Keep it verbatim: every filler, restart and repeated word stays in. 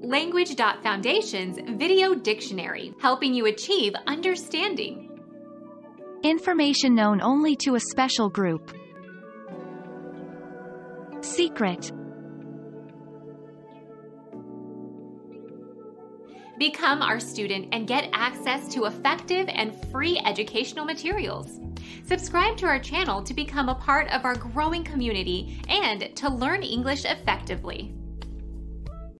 Language dot Foundation's Video Dictionary, helping you achieve understanding. Information known only to a special group. Secret. Become our student and get access to effective and free educational materials. Subscribe to our channel to become a part of our growing community and to learn English effectively.